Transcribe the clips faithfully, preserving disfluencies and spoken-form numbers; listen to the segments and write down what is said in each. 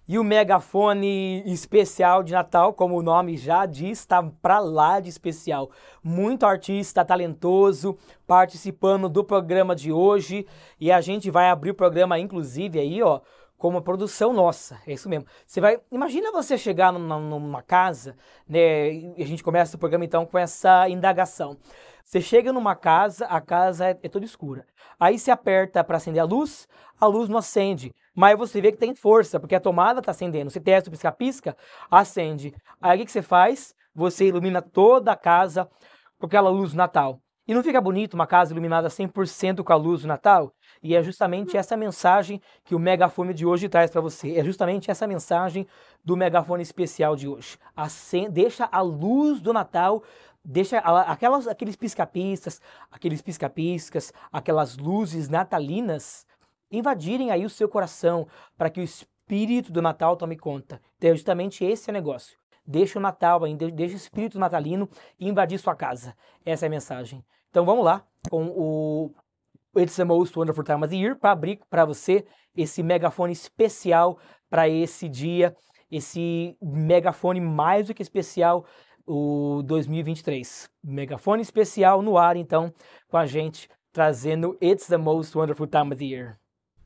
E o megafone especial de Natal, como o nome já diz, está pra lá de especial. Muito artista talentoso participando do programa de hoje. E a gente vai abrir o programa, inclusive, aí, ó, com uma produção nossa. É isso mesmo. Você vai. Imagina você chegar numa, numa casa, né? E a gente começa o programa então com essa indagação. Você chega numa casa, a casa é, é toda escura. Aí você aperta para acender a luz, a luz não acende. Mas você vê que tem força, porque a tomada está acendendo. Você testa o pisca-pisca, acende. Aí o que, que você faz? Você ilumina toda a casa com aquela luz do Natal. E não fica bonito uma casa iluminada cem por cento com a luz do Natal? E é justamente essa mensagem que o megafone de hoje traz para você. É justamente essa mensagem do megafone especial de hoje. Acende, deixa a luz do Natal, deixa aquelas, aqueles pisca-piscas, aqueles pisca-piscas, aquelas luzes natalinas invadirem aí o seu coração, para que o espírito do Natal tome conta. Então é justamente esse o negócio. Deixa o Natal, deixa o espírito natalino invadir sua casa. Essa é a mensagem. Então vamos lá com o It's the Most Wonderful Time of the Year para abrir para você esse megafone especial para esse dia, esse megafone mais do que especial, o dois mil e vinte e três. Megafone especial no ar, então, com a gente, trazendo It's the Most Wonderful Time of the Year.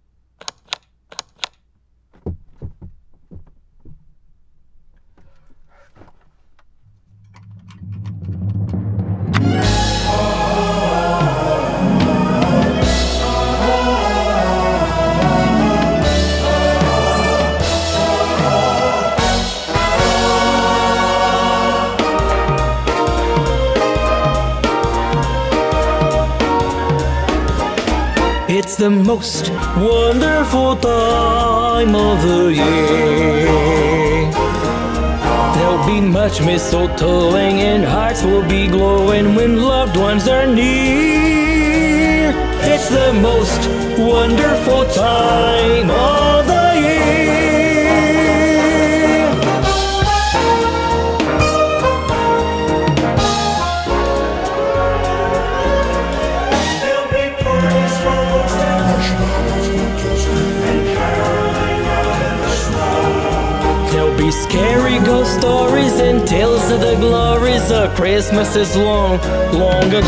It's the most wonderful time of the year. There'll be much mistletoeing and hearts will be glowing when loved ones are near. It's the most wonderful time of the year. Scary ghost stories and tales of the glories of Christmases long, long ago.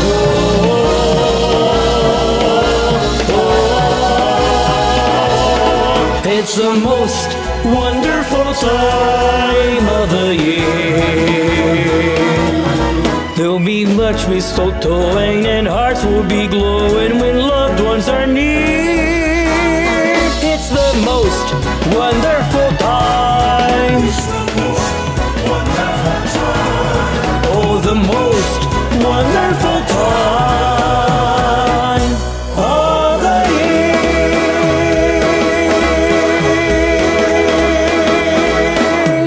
Oh, it's the most wonderful time of the year. There'll be much mistletoeing and hearts will be glowing when loved ones are near. It's the most wonderful time. Oh, the most wonderful time of the year.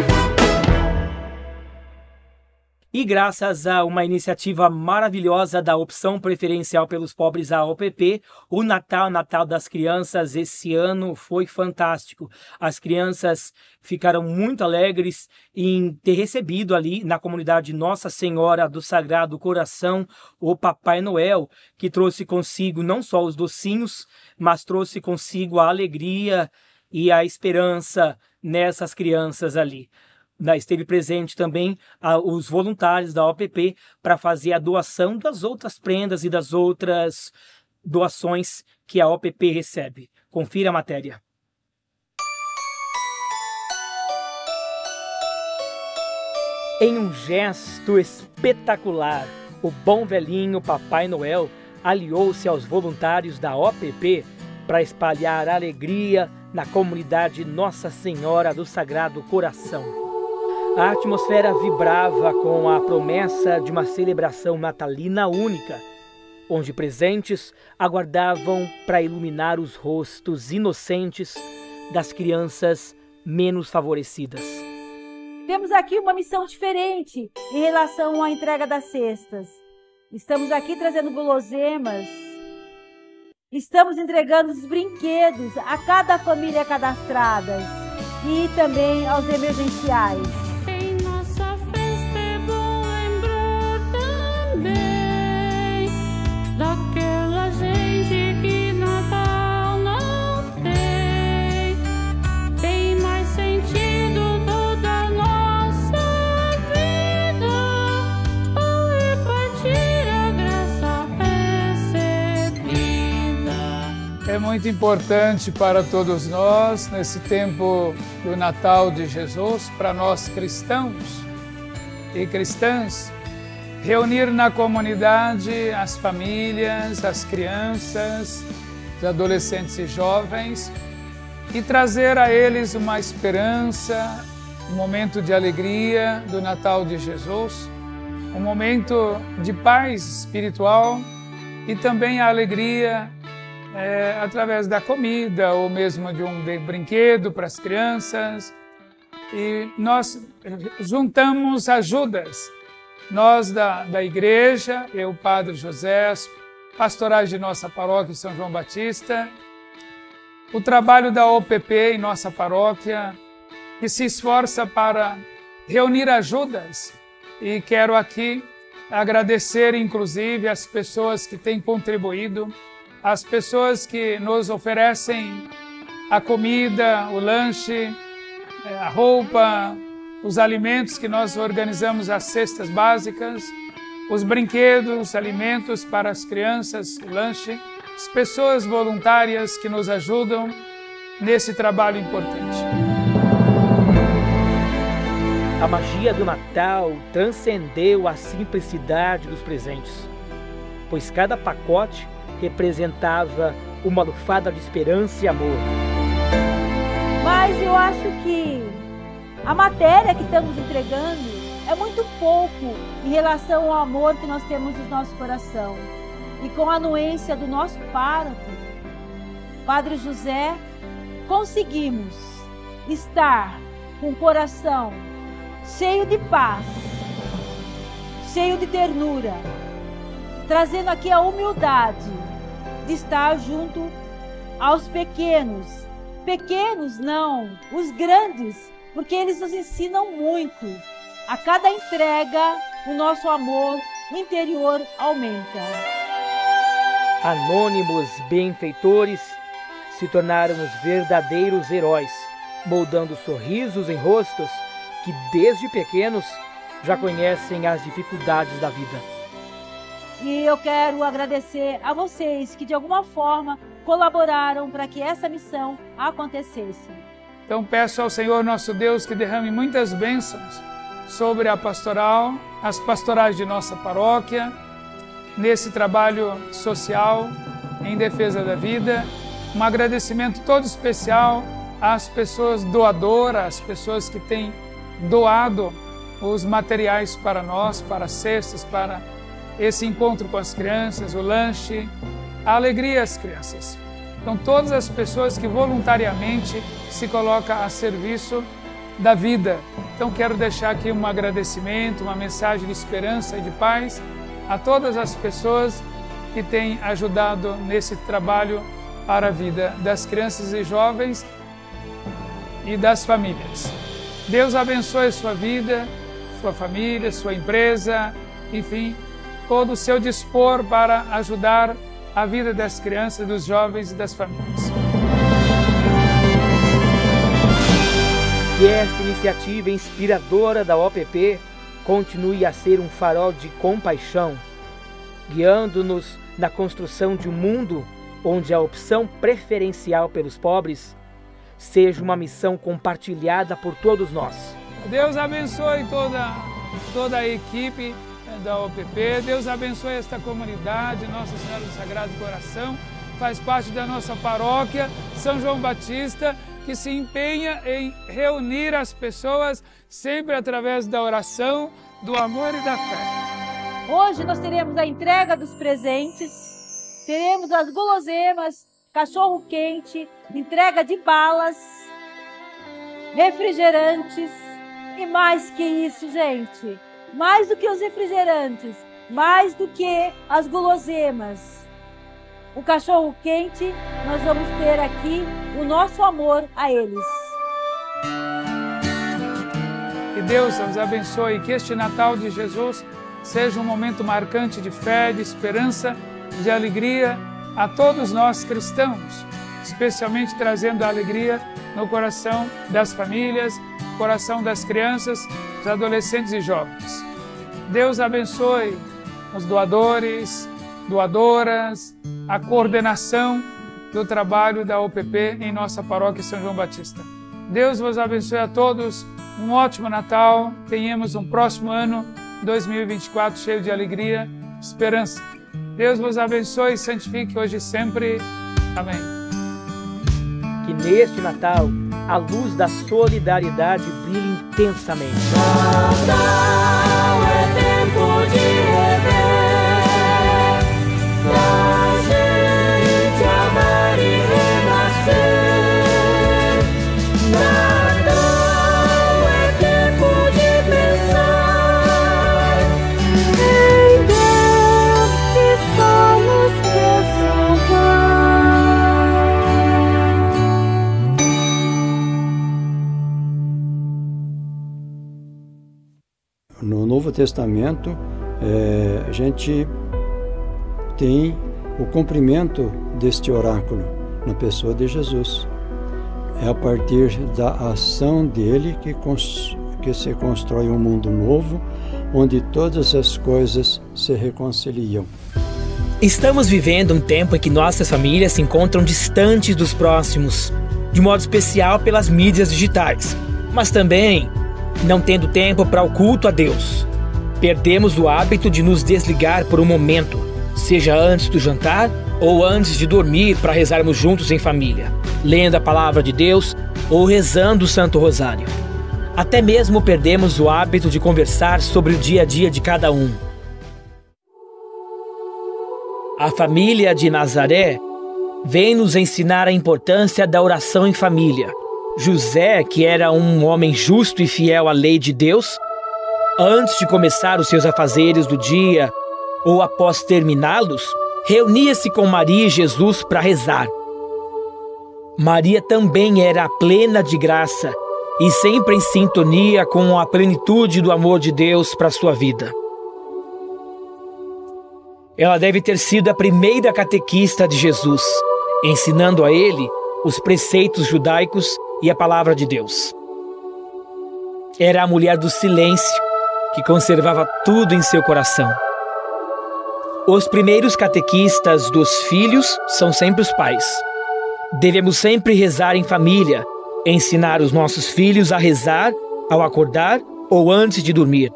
E graças a uma iniciativa maravilhosa da Opção Preferencial pelos Pobres, a O P P, o Natal, Natal das Crianças, esse ano foi fantástico. As crianças ficaram muito alegres em ter recebido ali na comunidade Nossa Senhora do Sagrado Coração o Papai Noel, que trouxe consigo não só os docinhos, mas trouxe consigo a alegria e a esperança nessas crianças ali. Esteve presente também ah, os voluntários da O P P para fazer a doação das outras prendas e das outras doações que a O P P recebe. Confira a matéria. Em um gesto espetacular, o bom velhinho Papai Noel aliou-se aos voluntários da O P P para espalhar alegria na comunidade Nossa Senhora do Sagrado Coração. A atmosfera vibrava com a promessa de uma celebração natalina única, onde presentes aguardavam para iluminar os rostos inocentes das crianças menos favorecidas. Temos aqui uma missão diferente em relação à entrega das cestas. Estamos aqui trazendo guloseimas. Estamos entregando os brinquedos a cada família cadastrada e também aos emergenciais. Daquela gente que Natal não tem, tem mais sentido. muito importante para todos nós, nesse tempo do Natal de Jesus, para nós cristãos e cristãs, reunir na comunidade as famílias, as crianças, os adolescentes e jovens e trazer a eles uma esperança, um momento de alegria do Natal de Jesus, um momento de paz espiritual e também a alegria é, através da comida ou mesmo de um brinquedo para as crianças. E nós juntamos ajudas, nós da, da igreja, eu, Padre José, pastorais de nossa paróquia São João Batista, o trabalho da O P P em nossa paróquia, que se esforça para reunir ajudas. E quero aqui agradecer, inclusive, as pessoas que têm contribuído, as pessoas que nos oferecem a comida, o lanche, a roupa, os alimentos que nós organizamos, as cestas básicas, os brinquedos, alimentos para as crianças, o lanche, as pessoas voluntárias que nos ajudam nesse trabalho importante. A magia do Natal transcendeu a simplicidade dos presentes, pois cada pacote representava uma lufada de esperança e amor. Mas eu acho que a matéria que estamos entregando é muito pouco em relação ao amor que nós temos no nosso coração. E com a anuência do nosso pároco, Padre José, conseguimos estar com o coração cheio de paz, cheio de ternura, trazendo aqui a humildade de estar junto aos pequenos. Pequenos não, os grandes, porque eles nos ensinam muito. A cada entrega, o nosso amor interior aumenta. Anônimos benfeitores se tornaram os verdadeiros heróis, moldando sorrisos em rostos que desde pequenos já conhecem as dificuldades da vida. E eu quero agradecer a vocês que de alguma forma colaboraram para que essa missão acontecesse. Então peço ao Senhor nosso Deus que derrame muitas bênçãos sobre a pastoral, as pastorais de nossa paróquia, nesse trabalho social em defesa da vida. Um agradecimento todo especial às pessoas doadoras, às pessoas que têm doado os materiais para nós, para as cestas, para esse encontro com as crianças, o lanche, a alegria às crianças. Então, todas as pessoas que voluntariamente se colocam a serviço da vida. Então, quero deixar aqui um agradecimento, uma mensagem de esperança e de paz a todas as pessoas que têm ajudado nesse trabalho para a vida das crianças e jovens e das famílias. Deus abençoe a sua vida, sua família, sua empresa, enfim, todo o seu dispor para ajudar a vida das crianças, dos jovens e das famílias. Que esta iniciativa inspiradora da O P P continue a ser um farol de compaixão, guiando-nos na construção de um mundo onde a opção preferencial pelos pobres seja uma missão compartilhada por todos nós. Deus abençoe toda, toda a equipe da O P P, Deus abençoe esta comunidade, Nossa Senhora do Sagrado Coração, faz parte da nossa paróquia São João Batista, que se empenha em reunir as pessoas sempre através da oração, do amor e da fé. Hoje nós teremos a entrega dos presentes, teremos as guloseimas, cachorro quente, entrega de balas, refrigerantes e mais que isso, gente. Mais do que os refrigerantes, mais do que as guloseimas, o cachorro quente, nós vamos ter aqui o nosso amor a eles. Que Deus nos abençoe, que este Natal de Jesus seja um momento marcante de fé, de esperança, de alegria a todos nós cristãos, especialmente trazendo a alegria no coração das famílias, no coração das crianças, dos adolescentes e jovens. Deus abençoe os doadores, doadoras, a coordenação do trabalho da O P P em nossa paróquia São João Batista. Deus vos abençoe a todos, um ótimo Natal, tenhamos um próximo ano, dois mil e vinte e quatro, cheio de alegria, esperança. Deus vos abençoe e santifique hoje e sempre. Amém. Que neste Natal a luz da solidariedade brilhe intensamente. Natal é tempo de rever, pra gente amar e renascer. Natal é tempo de pensar em Deus que só nos quer salvar. No Novo Testamento, é, a gente tem o cumprimento deste oráculo na pessoa de Jesus. É a partir da ação dele que, que se constrói um mundo novo, onde todas as coisas se reconciliam. Estamos vivendo um tempo em que nossas famílias se encontram distantes dos próximos, de modo especial pelas mídias digitais, mas também não tendo tempo para o culto a Deus. Perdemos o hábito de nos desligar por um momento, seja antes do jantar ou antes de dormir, para rezarmos juntos em família, lendo a palavra de Deus ou rezando o Santo Rosário. Até mesmo perdemos o hábito de conversar sobre o dia a dia de cada um. A família de Nazaré vem nos ensinar a importância da oração em família. José, que era um homem justo e fiel à lei de Deus, antes de começar os seus afazeres do dia ou após terminá-los, reunia-se com Maria e Jesus para rezar. Maria também era plena de graça e sempre em sintonia com a plenitude do amor de Deus para sua vida. Ela deve ter sido a primeira catequista de Jesus, ensinando a ele os preceitos judaicos e a palavra de Deus. Era a mulher do silêncio, que conservava tudo em seu coração. Os primeiros catequistas dos filhos são sempre os pais. Devemos sempre rezar em família, ensinar os nossos filhos a rezar ao acordar ou antes de dormir.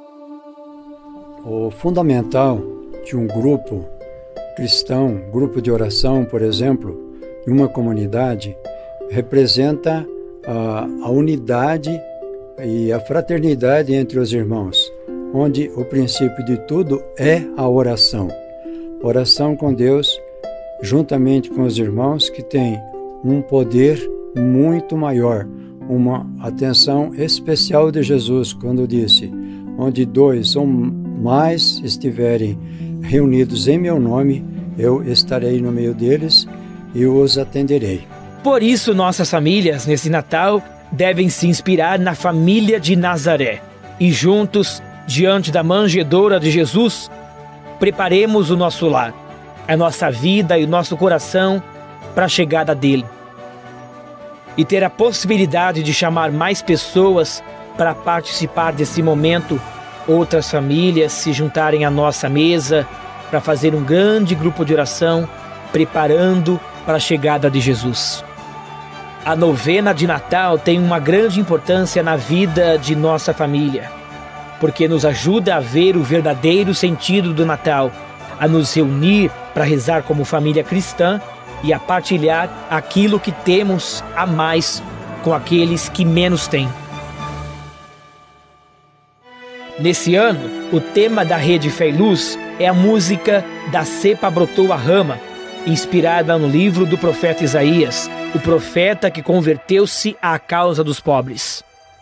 O fundamental de um grupo cristão, grupo de oração, por exemplo, em uma comunidade, representa a, a unidade e a fraternidade entre os irmãos, onde o princípio de tudo é a oração. Oração com Deus, juntamente com os irmãos, que tem um poder muito maior, uma atenção especial de Jesus, quando disse: onde dois ou mais estiverem reunidos em meu nome, eu estarei no meio deles e os atenderei. Por isso, nossas famílias, nesse Natal, devem se inspirar na família de Nazaré. E juntos, diante da manjedoura de Jesus, preparemos o nosso lar, a nossa vida e o nosso coração para a chegada dele. E ter a possibilidade de chamar mais pessoas para participar desse momento, outras famílias se juntarem à nossa mesa para fazer um grande grupo de oração, preparando para a chegada de Jesus. A novena de Natal tem uma grande importância na vida de nossa família, porque nos ajuda a ver o verdadeiro sentido do Natal, a nos reunir para rezar como família cristã e a partilhar aquilo que temos a mais com aqueles que menos têm. Nesse ano, o tema da Rede Fé e Luz é a música Da Cepa Brotou a Rama, inspirada no livro do profeta Isaías, o profeta que converteu-se à causa dos pobres.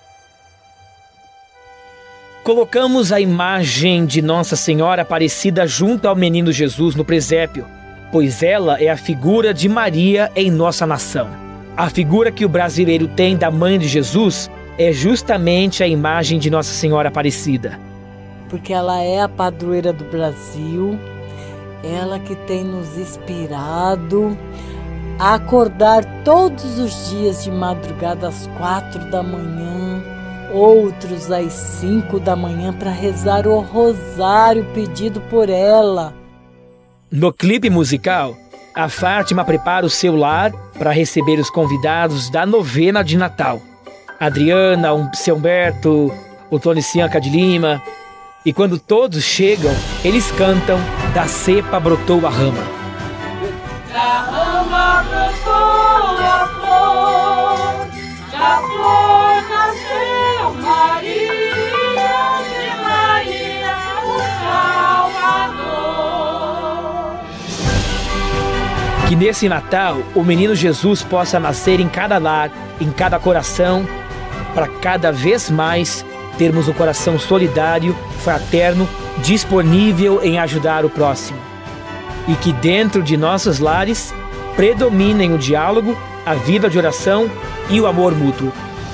Colocamos a imagem de Nossa Senhora Aparecida junto ao menino Jesus no presépio, pois ela é a figura de Maria em nossa nação. A figura que o brasileiro tem da mãe de Jesus é justamente a imagem de Nossa Senhora Aparecida. Porque ela é a padroeira do Brasil, ela que tem nos inspirado a acordar todos os dias de madrugada às quatro da manhã, outros às cinco da manhã para rezar o rosário pedido por ela. No clipe musical, a Fátima prepara o seu lar para receber os convidados da novena de Natal. A Adriana, o seu Humberto, o Tony Cianca de Lima. E quando todos chegam, eles cantam Da cepa brotou a rama. Da rama brotou a flor, da flor nasceu Maria, de Maria o Salvador. Que nesse Natal o menino Jesus possa nascer em cada lar, em cada coração, para cada vez mais termos um coração solidário, fraterno, disponível em ajudar o próximo. E que dentro de nossos lares predominem o diálogo, a vida de oração e o amor mútuo.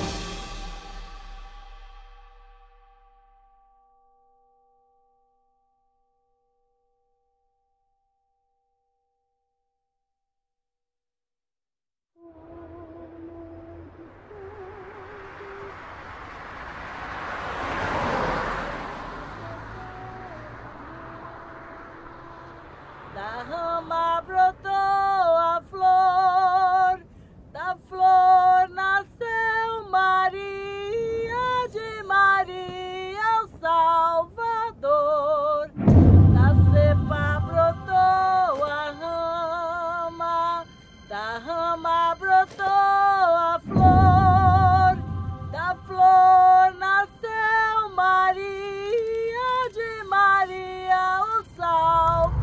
Da rama brotou a flor, da flor nasceu Maria, de Maria o Salvador. Da cepa brotou a rama, da rama brotou a flor, da flor nasceu Maria, de Maria o Salvador.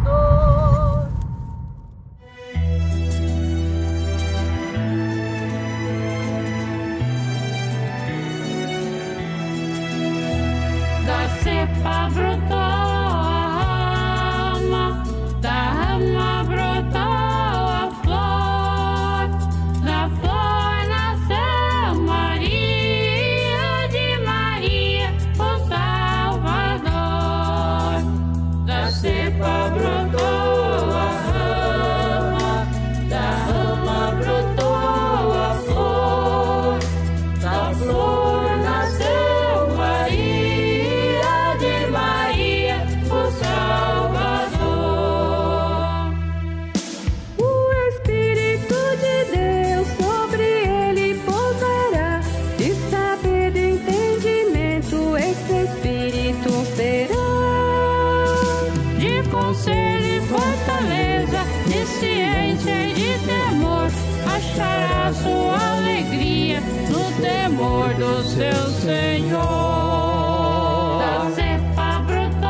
Da cepa brotou a rama, da rama brotou a flor, da flor nasceu Maria, de Maria o Salvador. Da cepa brotou a rama, da rama brotou a flor, da flor nasceu Maria, de Maria o Salvador. O Espírito de Deus sobre ele pousará, de saber e entendimento esse Espírito será. De conselho e fortaleza, de ciência e de temor, achará sua alegria no temor do seu Senhor. Da cepa brotou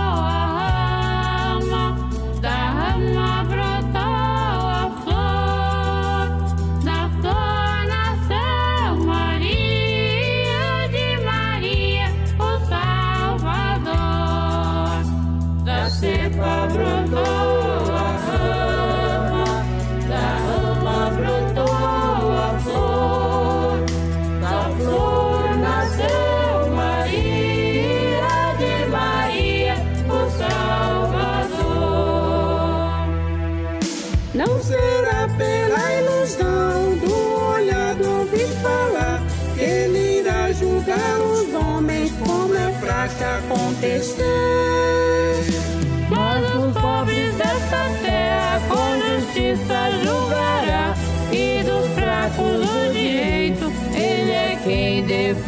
a rama, da rama brotou a flor, da flor nasceu Maria, de Maria o Salvador. Da cepa brotou a rama, da rama brotou a flor, da flor nasceu Maria, de Maria o Salvador. Não será pela ilusão do olhar do ouvir falar que ele irá julgar os homens como é praxe acontecer. Mas os pobres desta terra com justiça julgará, e dos fracos o direito ele é quem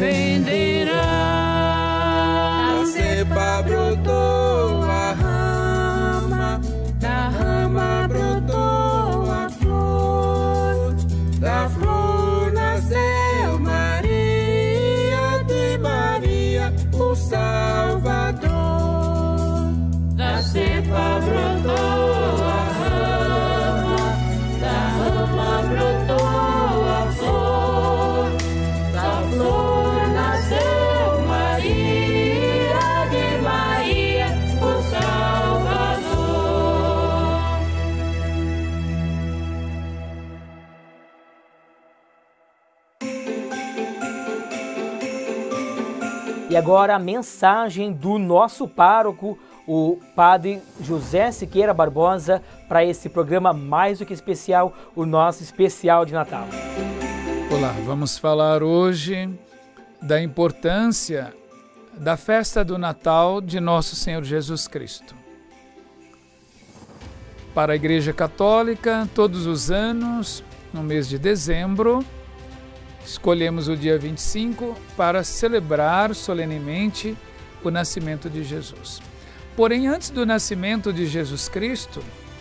defenderá. Da cepa brotou a rama, da rama brotou a flor, da flor nasceu Maria, de Maria o Salvador. Da cepa brotou a rama, da rama brotou a flor, da flor nasceu Maria, de Maria o Salvador. E agora a mensagem do nosso pároco, o Padre José Siqueira Barbosa, para esse programa mais do que especial, o nosso especial de Natal. Olá, vamos falar hoje da importância da festa do Natal de Nosso Senhor Jesus Cristo. Para a Igreja Católica, todos os anos, no mês de dezembro, escolhemos o dia vinte e cinco para celebrar solenemente o nascimento de Jesus. Porém, antes do nascimento de Jesus Cristo,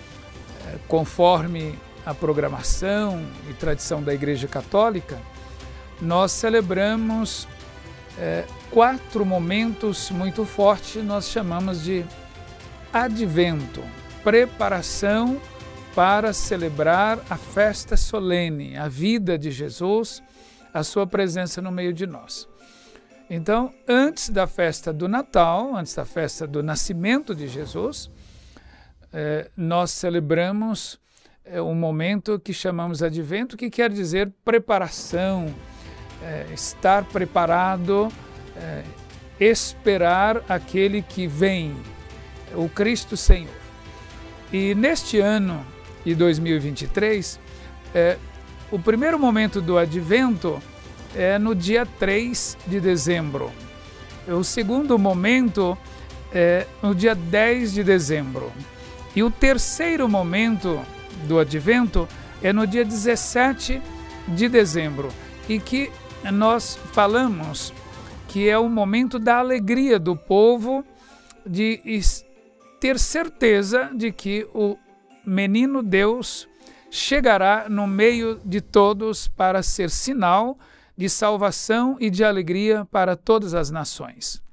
conforme a programação e tradição da Igreja Católica, nós celebramos é, quatro momentos muito fortes, nós chamamos de Advento, preparação para celebrar a festa solene, a vida de Jesus, a sua presença no meio de nós. Então, antes da festa do Natal, antes da festa do nascimento de Jesus, eh, nós celebramos eh, um momento que chamamos Advento, que quer dizer preparação, eh, estar preparado, eh, esperar aquele que vem, o Cristo Senhor. E neste ano de dois mil e vinte e três, eh, o primeiro momento do Advento é no dia três de dezembro. O segundo momento é no dia dez de dezembro. E o terceiro momento do Advento é no dia dezessete de dezembro. E que nós falamos que é o momento da alegria do povo, de ter certeza de que o menino Deus chegará no meio de todos para ser sinal de salvação e de alegria para todas as nações.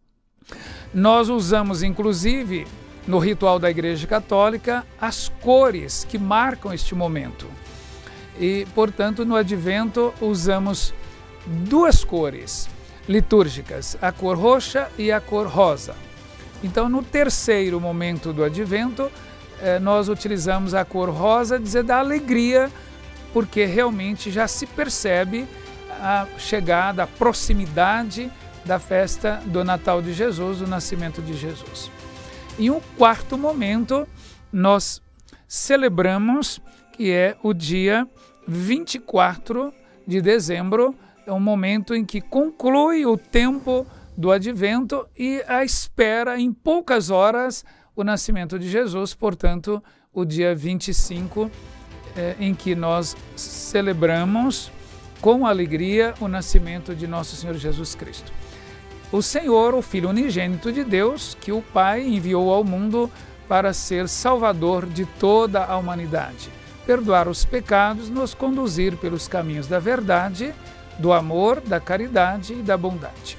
Nós usamos, inclusive, no ritual da Igreja Católica, as cores que marcam este momento. E, portanto, no Advento usamos duas cores litúrgicas, a cor roxa e a cor rosa. Então, no terceiro momento do Advento, eh, nós utilizamos a cor rosa, dizer da alegria, porque realmente já se percebe a chegada, a proximidade da festa do Natal de Jesus, do nascimento de Jesus. Em um quarto momento, nós celebramos, que é o dia vinte e quatro de dezembro, é um momento em que conclui o tempo do Advento e a espera, em poucas horas, o nascimento de Jesus, portanto, o dia vinte e cinco, é, em que nós celebramos com alegria o nascimento de nosso Senhor Jesus Cristo. O Senhor, o Filho unigênito de Deus, que o Pai enviou ao mundo para ser Salvador de toda a humanidade, perdoar os pecados, nos conduzir pelos caminhos da verdade, do amor, da caridade e da bondade.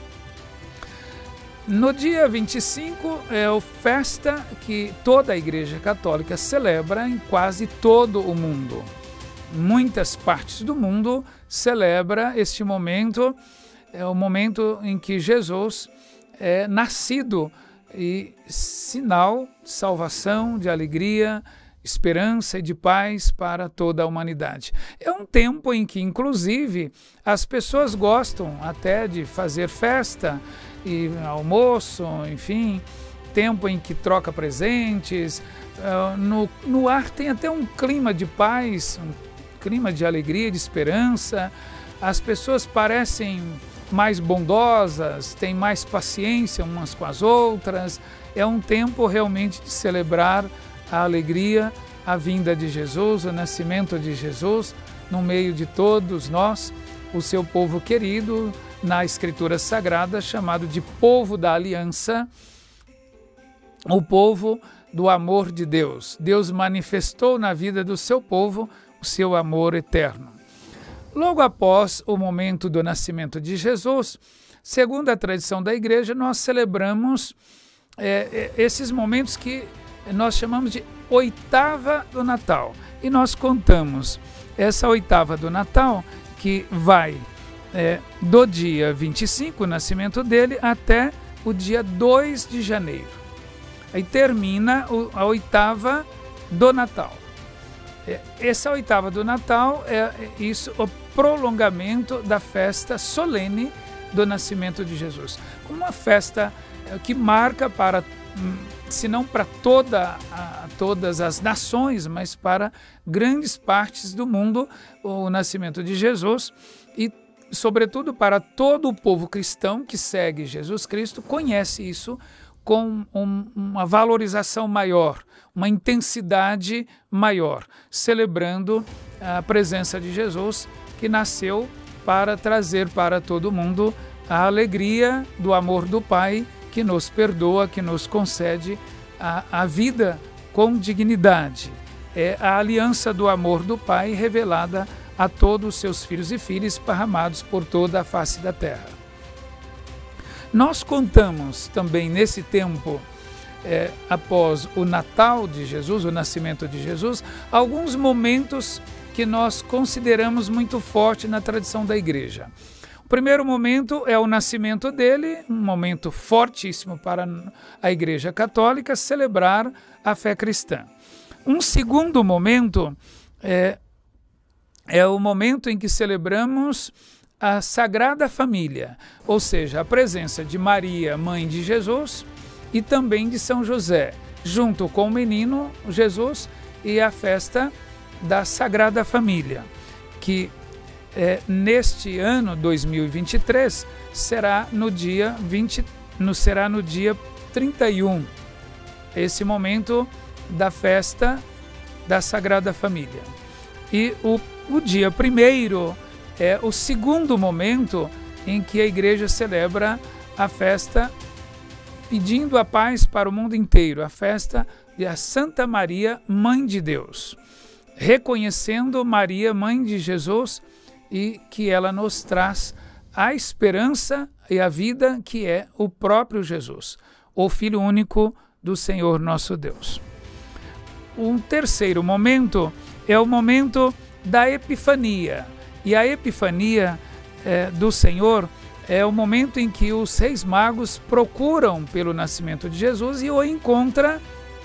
No dia vinte e cinco é a festa que toda a Igreja Católica celebra em quase todo o mundo. Muitas partes do mundo celebra este momento, é o momento em que Jesus é nascido e sinal de salvação, de alegria, esperança e de paz para toda a humanidade. É um tempo em que, inclusive, as pessoas gostam até de fazer festa e almoço, enfim, tempo em que troca presentes. No, no ar tem até um clima de paz, um clima de alegria, de esperança. As pessoas parecem mais bondosas, têm mais paciência umas com as outras. É um tempo realmente de celebrar a alegria, a vinda de Jesus, o nascimento de Jesus no meio de todos nós, o seu povo querido, na Escritura Sagrada, chamado de povo da aliança, o povo do amor de Deus. Deus manifestou na vida do seu povo o seu amor eterno. Logo após o momento do nascimento de Jesus, segundo a tradição da Igreja, nós celebramos é, esses momentos que nós chamamos de oitava do Natal. E nós contamos essa oitava do Natal, que vai é, do dia vinte e cinco, o nascimento dele, até o dia dois de janeiro. Aí termina a oitava do Natal. Essa oitava do Natal é isso, o prolongamento da festa solene do nascimento de Jesus. Uma festa que marca para, se não para toda, a, todas as nações, mas para grandes partes do mundo, o nascimento de Jesus, e sobretudo para todo o povo cristão que segue Jesus Cristo, conhece isso com um, uma valorização maior, uma intensidade maior, celebrando a presença de Jesus, que nasceu para trazer para todo mundo a alegria do amor do Pai, que nos perdoa, que nos concede a, a vida com dignidade. É a aliança do amor do Pai revelada a todos os seus filhos e filhas esparramados por toda a face da terra. Nós contamos também nesse tempo, é, após o Natal de Jesus, o nascimento de Jesus, alguns momentos que nós consideramos muito forte na tradição da igreja. O primeiro momento é o nascimento dele, um momento fortíssimo para a Igreja Católica celebrar a fé cristã. Um segundo momento é, é o momento em que celebramos a Sagrada Família, ou seja, a presença de Maria, mãe de Jesus, e também de São José, junto com o menino Jesus, e a festa da Sagrada Família, que é, neste ano dois mil e vinte e três será no dia vinte, no, será no dia trinta e um, esse momento da festa da Sagrada Família. E o, o dia primeiro é o segundo momento em que a igreja celebra a festa pedindo a paz para o mundo inteiro, a festa da Santa Maria, Mãe de Deus, reconhecendo Maria, Mãe de Jesus, e que ela nos traz a esperança e a vida que é o próprio Jesus, o Filho único do Senhor nosso Deus. Um terceiro momento é o momento da Epifania. E a Epifania é, do Senhor é o momento em que os reis magos procuram pelo nascimento de Jesus e o encontram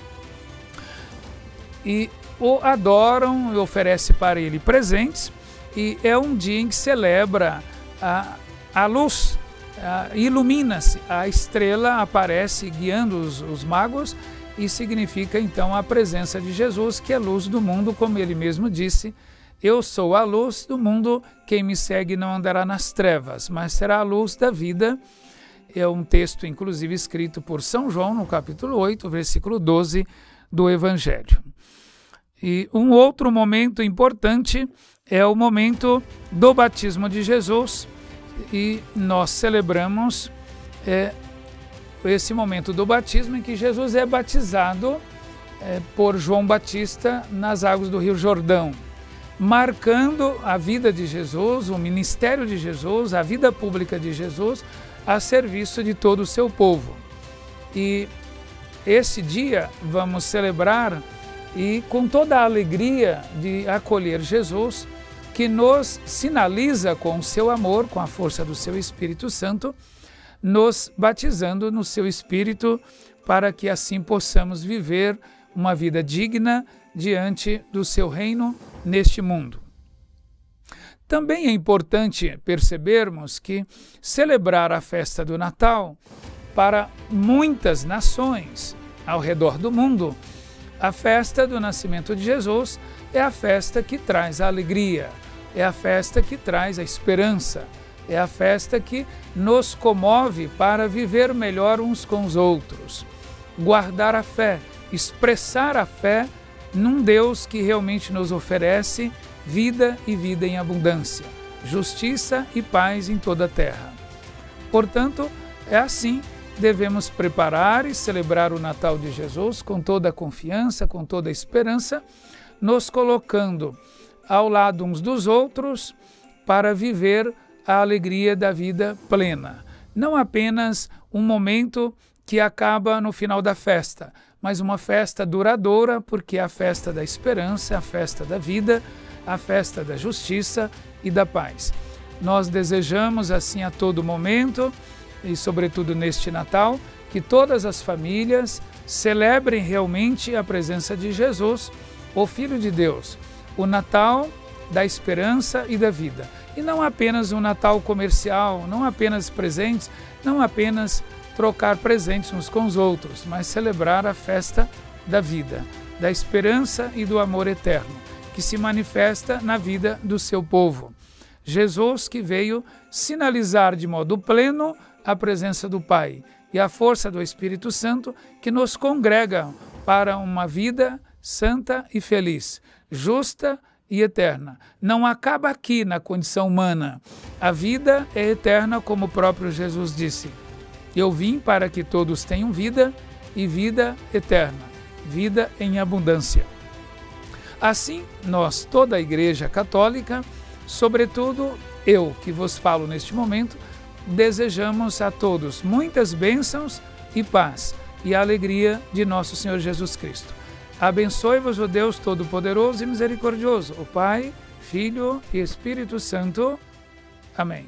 e o adoram e oferecem para ele presentes. E é um dia em que celebra a, a luz, ilumina-se, a estrela aparece guiando os, os magos e significa então a presença de Jesus, que é a luz do mundo, como ele mesmo disse: eu sou a luz do mundo, quem me segue não andará nas trevas, mas será a luz da vida. É um texto inclusive escrito por São João no capítulo oito, versículo doze do Evangelho. E um outro momento importante é o momento do batismo de Jesus, e nós celebramos é, esse momento do batismo em que Jesus é batizado é, por João Batista nas águas do Rio Jordão, marcando a vida de Jesus, o ministério de Jesus, a vida pública de Jesus a serviço de todo o seu povo. E esse dia vamos celebrar e com toda a alegria de acolher Jesus, que nos sinaliza com o seu amor, com a força do seu Espírito Santo, nos batizando no seu Espírito, para que assim possamos viver uma vida digna diante do seu reino neste mundo. Também é importante percebermos que celebrar a festa do Natal, para muitas nações ao redor do mundo, a festa do nascimento de Jesus é a festa que traz a alegria, é a festa que traz a esperança, é a festa que nos comove para viver melhor uns com os outros, guardar a fé, expressar a fé num Deus que realmente nos oferece vida e vida em abundância, justiça e paz em toda a terra. Portanto, é assim devemos preparar e celebrar o Natal de Jesus com toda a confiança, com toda a esperança, nos colocando ao lado uns dos outros para viver a alegria da vida plena. Não apenas um momento que acaba no final da festa, mas uma festa duradoura, porque é a festa da esperança, a festa da vida, a festa da justiça e da paz. Nós desejamos assim a todo momento, e sobretudo neste Natal, que todas as famílias celebrem realmente a presença de Jesus, o Filho de Deus, o Natal da esperança e da vida. E não apenas um Natal comercial, não apenas presentes, não apenas trocar presentes uns com os outros, mas celebrar a festa da vida, da esperança e do amor eterno, que se manifesta na vida do seu povo. Jesus que veio sinalizar de modo pleno a presença do Pai e a força do Espírito Santo que nos congrega para uma vida santa e feliz, justa e eterna. Não acaba aqui na condição humana. A vida é eterna, como o próprio Jesus disse. Eu vim para que todos tenham vida e vida eterna, vida em abundância. Assim, nós, toda a Igreja Católica, sobretudo eu que vos falo neste momento, desejamos a todos muitas bênçãos e paz e a alegria de nosso Senhor Jesus Cristo. Abençoe-vos o Deus Todo-Poderoso e Misericordioso, o Pai, Filho e Espírito Santo. Amém.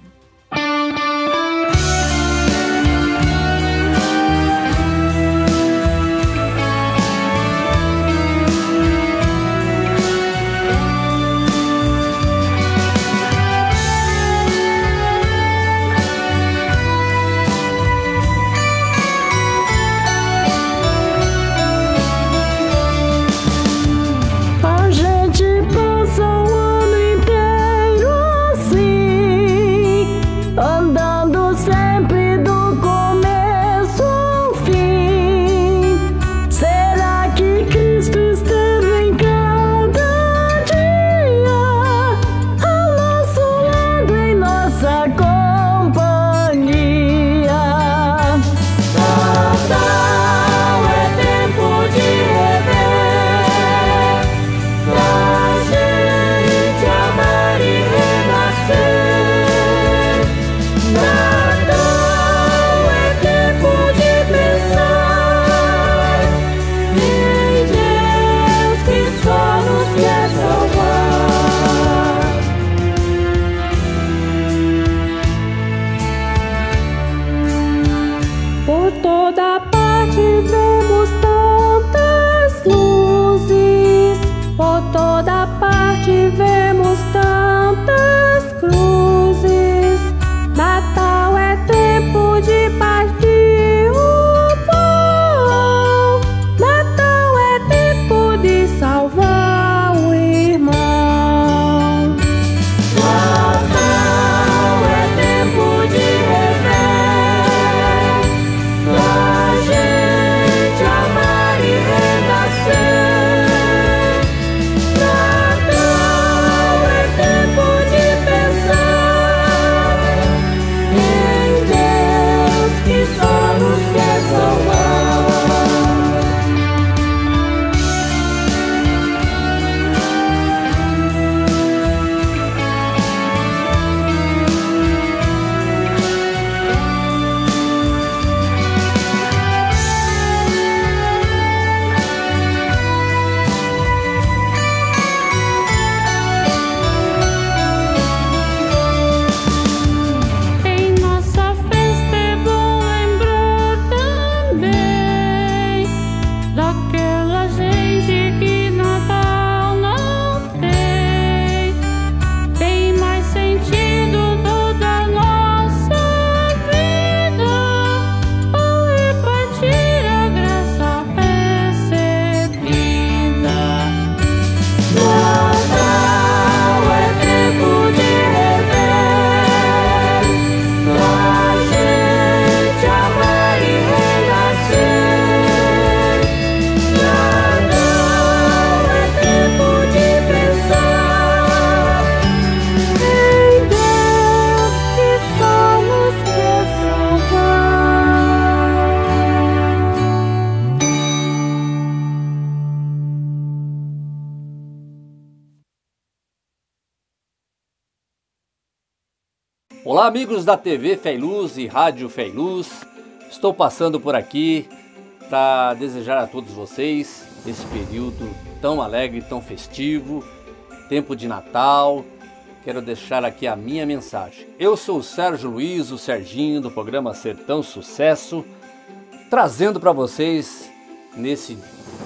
Olá, amigos da T V Fé e Luz e Rádio Fé e Luz. Estou passando por aqui para desejar a todos vocês esse período tão alegre, tão festivo, tempo de Natal. Quero deixar aqui a minha mensagem. Eu sou o Sérgio Luiz, o Serginho, do programa Sertão Sucesso, trazendo para vocês, nesse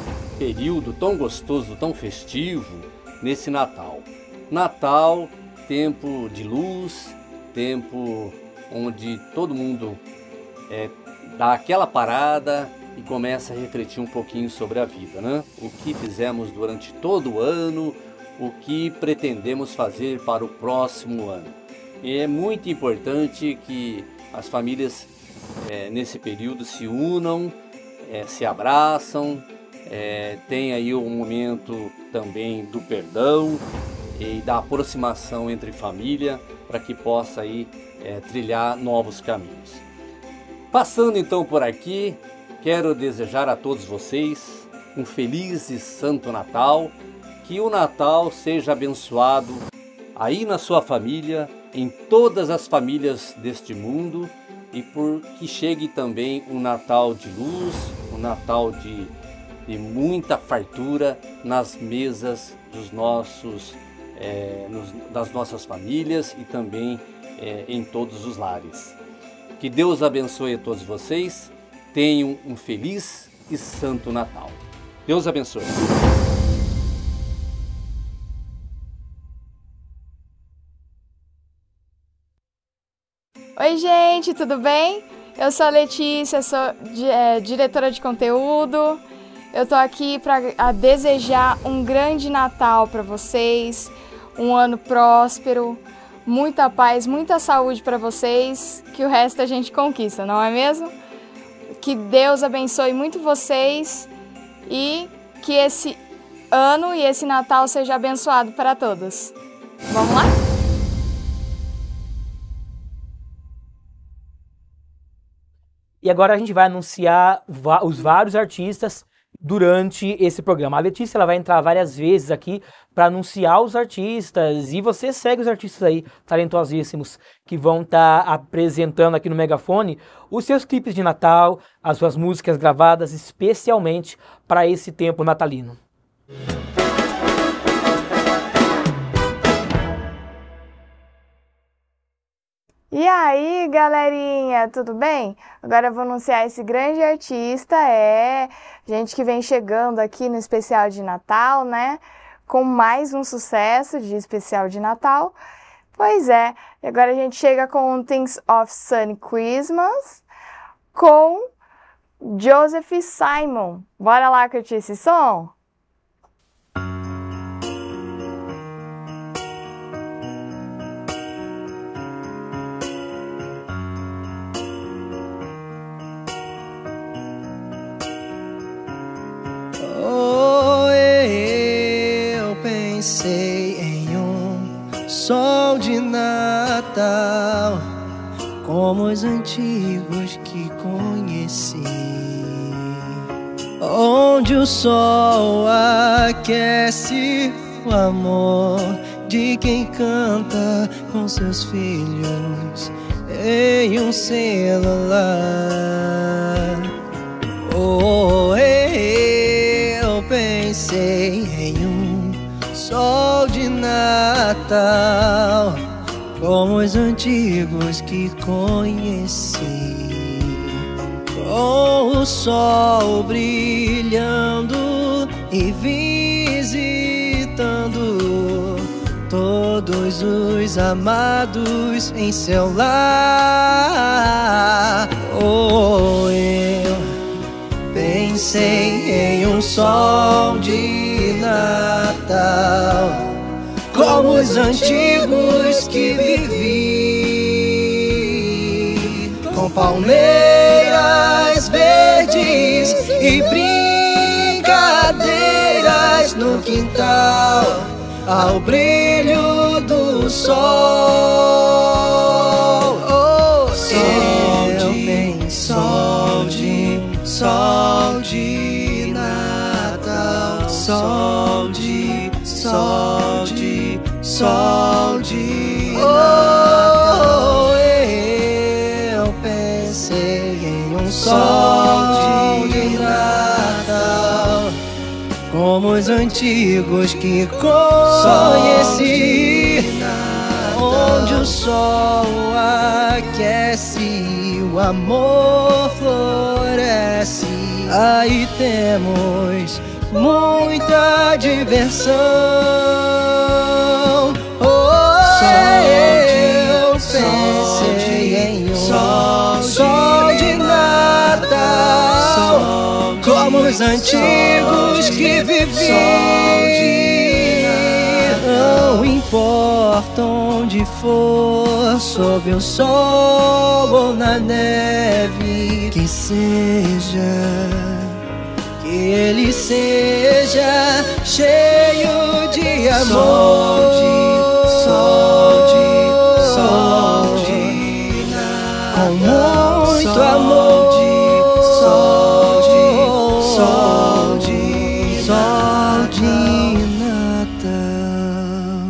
período tão gostoso, tão festivo, nesse Natal. Natal, tempo de luz, tempo onde todo mundo é, dá aquela parada e começa a refletir um pouquinho sobre a vida, né? O que fizemos durante todo o ano, o que pretendemos fazer para o próximo ano. E é muito importante que as famílias é, nesse período se unam, é, se abraçam, é, tem aí o momento também do perdão e da aproximação entre família, para que possa aí é, trilhar novos caminhos. Passando então por aqui, quero desejar a todos vocês um feliz e santo Natal, que o Natal seja abençoado aí na sua família, em todas as famílias deste mundo, e por que chegue também um Natal de luz, um Natal de, de muita fartura nas mesas dos nossos, é, nos, das nossas famílias e também é, em todos os lares. Que Deus abençoe a todos vocês, tenham um feliz e santo Natal. Deus abençoe. Oi gente, tudo bem? Eu sou a Letícia, sou é, diretora de conteúdo. Eu tô aqui para desejar um grande Natal para vocês, um ano próspero, muita paz, muita saúde para vocês, que o resto a gente conquista, não é mesmo? Que Deus abençoe muito vocês e que esse ano e esse Natal seja abençoado para todos. Vamos lá? E agora a gente vai anunciar os vários artistas durante esse programa. A Letícia ela vai entrar várias vezes aqui para anunciar os artistas. E você segue os artistas aí, talentosíssimos, que vão estar tá apresentando aqui no Megafone os seus clipes de Natal, as suas músicas gravadas especialmente para esse tempo natalino. E aí, galerinha, tudo bem? Agora eu vou anunciar esse grande artista, é gente que vem chegando aqui no especial de Natal, né? Com mais um sucesso de especial de Natal. Pois é, agora a gente chega com Things of Sunny Christmas com Joseph Simon. Bora lá curtir esse som? Pensei em um sol de Natal, como os antigos que conheci, onde o sol aquece o amor de quem canta com seus filhos em um celular. Oh, eu pensei em um sol de Natal, como os antigos que conheci, com o sol brilhando e visitando todos os amados em seu lar. Oh, eu pensei em um sol de Natal, como os antigos que vivi, com palmeiras verdes e brincadeiras no quintal, ao brilho do sol. Oh, sol de, sol de, sol de Natal, sol de, sol de, sol de Natal. Oh, eu pensei em um sol de Natal, como os antigos que conheci, onde o sol aquece, o amor floresce. Aí temos muita diversão. Oh, eu pensei em um sol, sol de Natal, como os antigos que vivi. Não importa onde for, sob o sol ou na neve, leve, que seja, que ele seja cheio de amor. Sol de, sol de, sol de Natal, com muito sol amor. De, sol de, sol de, sol de Natal.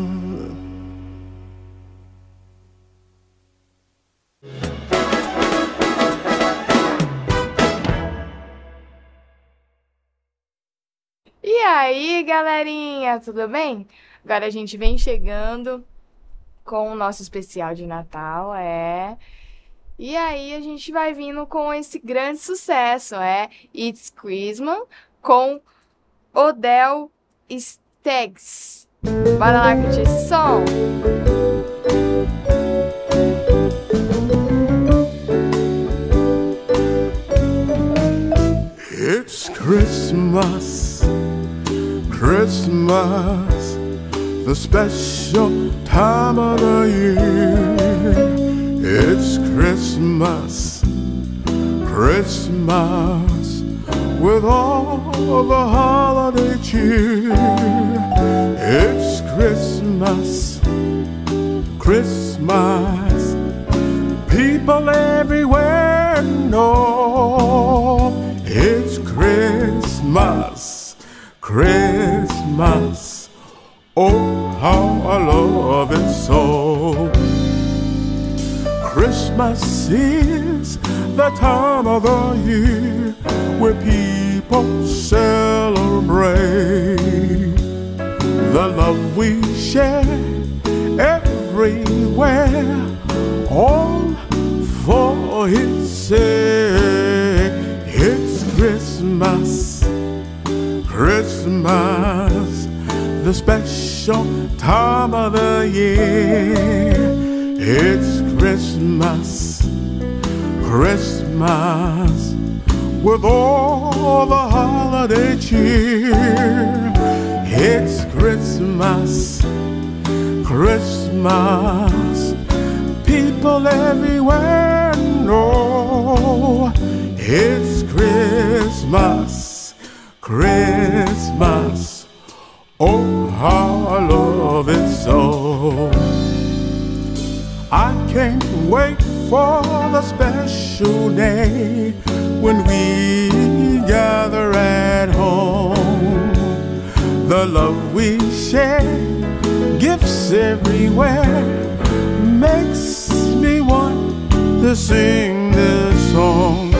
E aí, galerinha, tudo bem? Agora a gente vem chegando com o nosso especial de Natal, é... E aí a gente vai vindo com esse grande sucesso, é It's Christmas, com Odell Skaggs. Bora lá curtir esse som? It's Christmas, Christmas, the special time of the year. It's Christmas, Christmas, with all the holiday cheer. It's Christmas, Christmas, people everywhere know. It's Christmas, Christmas, oh how I love it so. Christmas is the time of the year where people celebrate the love we share everywhere, all for His sake. It's Christmas, Christmas, the special time of the year. It's Christmas, Christmas, with all the holiday cheer. It's Christmas, Christmas, people everywhere know. It's Christmas, Christmas, oh how I love it so. I can't wait for the special day when we gather at home. The love we share, gifts everywhere, makes me want to sing this song.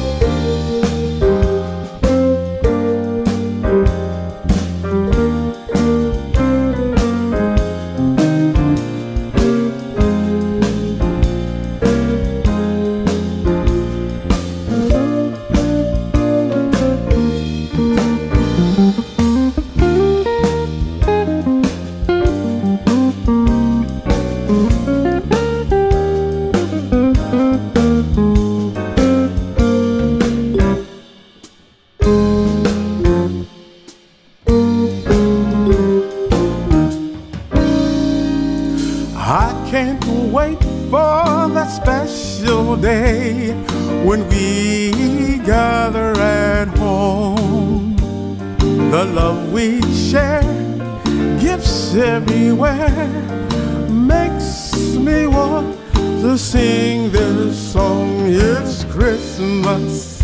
Day when we gather at home, the love we share, gifts everywhere, makes me want to sing this song. It's Christmas,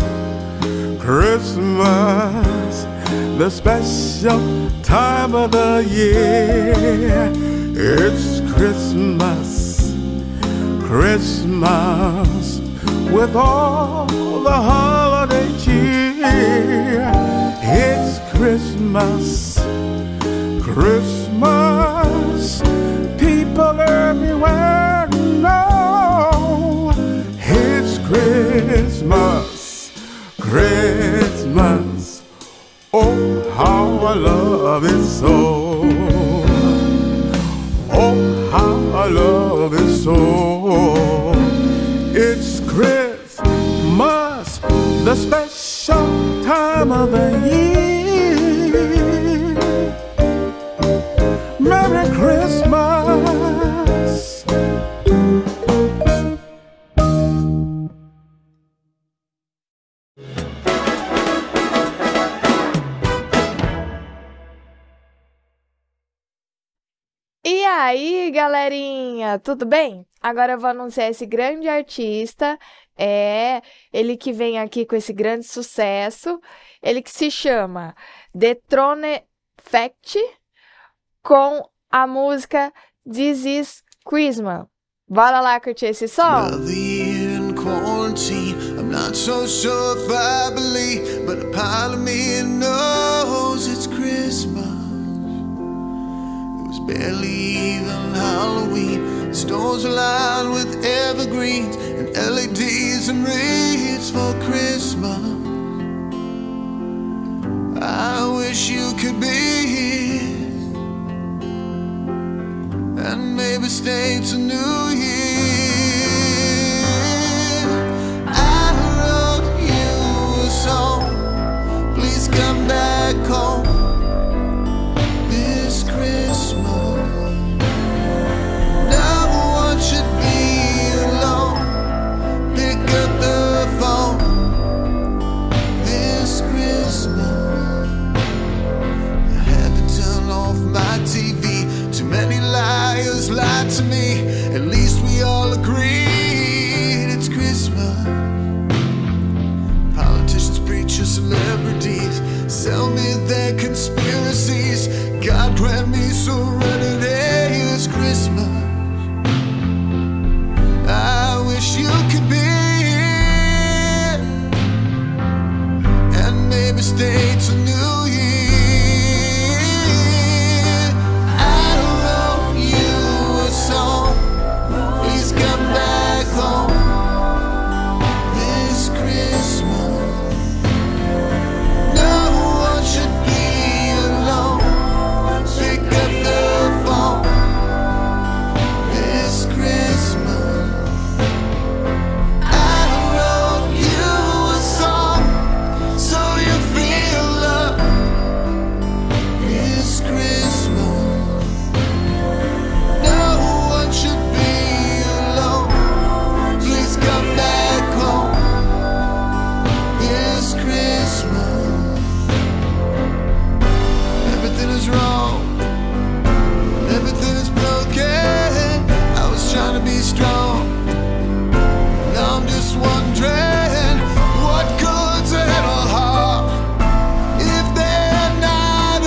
Christmas, the special time of the year. It's Christmas, Christmas, with all the holiday cheer. It's Christmas, Christmas, people everywhere know. It's Christmas, Christmas, oh how I love it so. Oh how I love it so. It's Christmas, the special time of the year. Merry Christmas. aí, galerinha, tudo bem? Agora eu vou anunciar esse grande artista, é ele que vem aqui com esse grande sucesso, ele que se chama The Throne Fact, com a música This Is Christmas. Bora lá curtir esse som? In quarantine, I'm not so sure if I believe, but a part of me knows it's Christmas. It was barely even Halloween. Stores aligned with evergreens and L E Ds and wreaths for Christmas. I wish you could be here and maybe stay till New Year. I wrote you a song, please come back home this Christmas. No one should be alone, pick up the phone this Christmas. I had to turn off my T V, too many liars lied to me. At least we all agreed it's Christmas. Politicians, preachers, celebrities sell me their conspiracies. God grant me serenity this Christmas. I wish you could be here and maybe stay till New Year. Come back home this Christmas. No one should be alone, pick up the phone this Christmas. I wrote you a song so you feel love this Christmas. No one should be come back home this Christmas. Everything is wrong, everything is broken. I was trying to be strong, now I'm just wondering what good's ahead of heart if they're not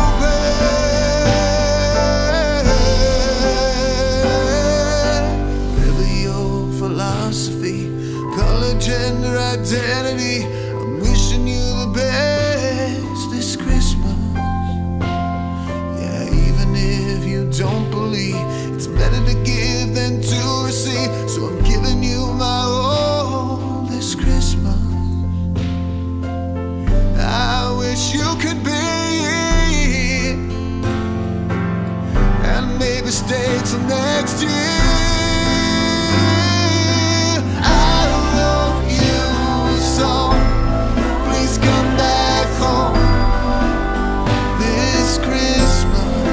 open. Really old philosophy, color, gender, identity. I'm wishing you the best this Christmas. Yeah, even if you don't believe, it's better to give than to receive. So I'm giving you my all this Christmas. I wish you could be here and maybe stay till next year. Please come back home this Christmas.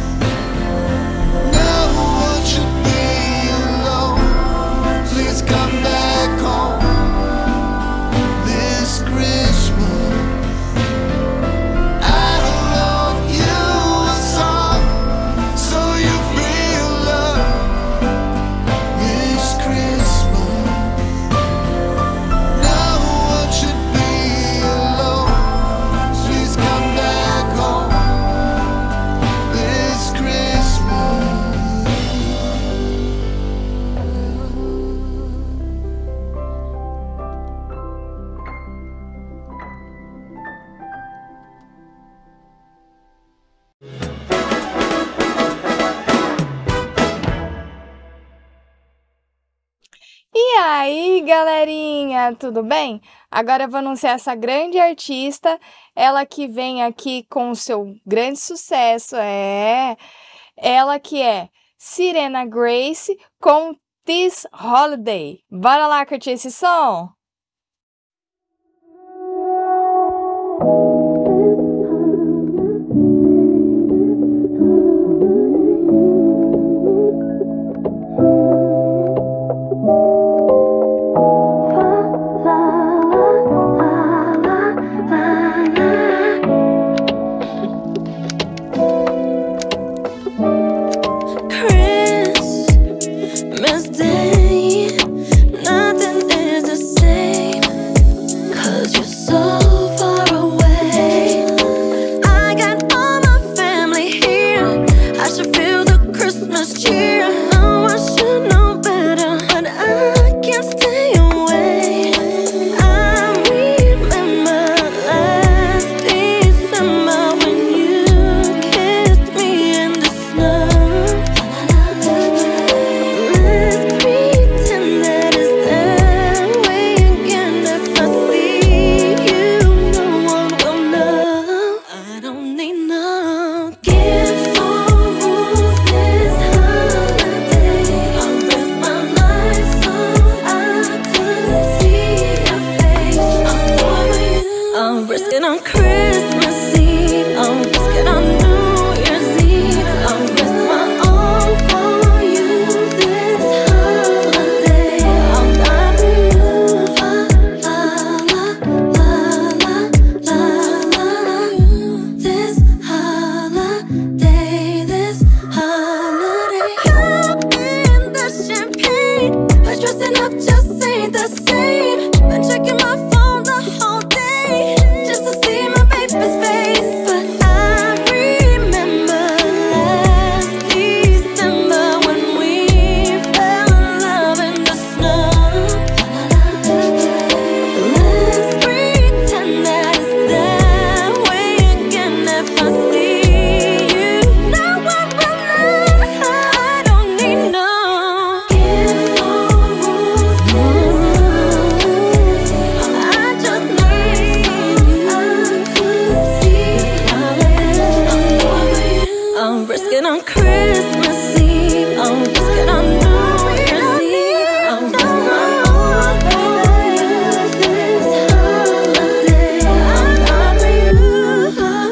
No one should be alone, please come back home this Christmas. I wrote you a song so you feel love this Christmas. E aí, galerinha, tudo bem? Agora eu vou anunciar essa grande artista, ela que vem aqui com o seu grande sucesso, é ela que é Serena Grace com This Holiday. Bora lá curtir esse som? risk it on Christmas Eve. I'll risk it on New Year's Eve. I'll risk my all for you this holiday. I'll die for you. La la la la la la la. This holiday, this holiday. Popping the champagne, but dressing up just ain't the same. Been checking my phone the whole day just to see my baby's face. But I remember last December when we fell in love in the snow. Let's pretend that it's that way again. If I see you now, I will know. I don't need no gifts or rules. I just need I could see. I'll risk it on Christmas Eve. I'll risk it on New Year's Eve. I'll risk my all for you this holiday. I'll die for you. I'll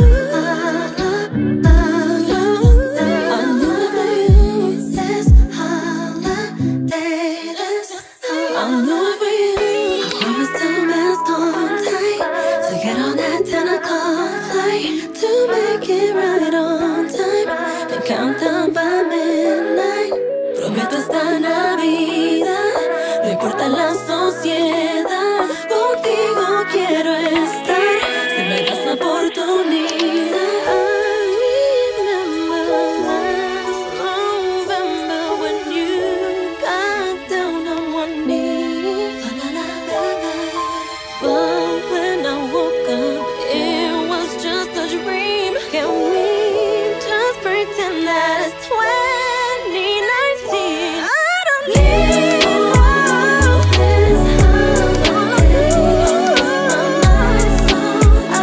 live for you this holiday. I'll live for you. I promise to mask on tight, to get on that ten o'clock flight, to make it right on time and count down by midnight. Prometo esta Navidad, no importa la sociedad, contigo quiero estar, si me das la oportunidad. I remember last November when you got down on one knee. But when I woke up, it was just a dream. Can we just pretend that it's twenty nineteen? I don't need all this holiday. I